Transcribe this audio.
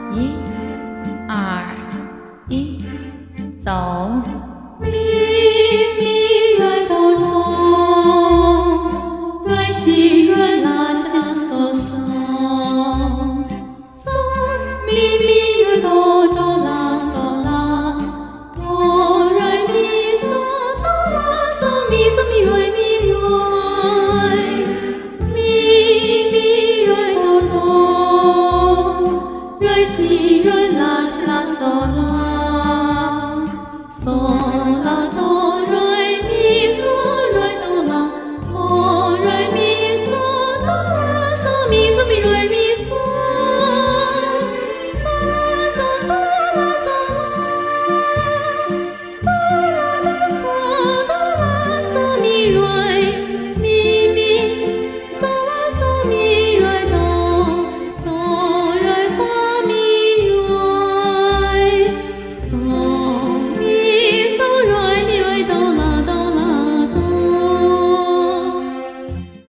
一、二、一，走。 咪咪瑞哆哆，瑞西瑞拉夏嗦嗦，嗦咪咪瑞哆哆拉嗦拉，哆瑞咪嗦哆拉嗦咪嗦咪瑞咪瑞，咪咪瑞哆哆，瑞西瑞拉夏嗦拉。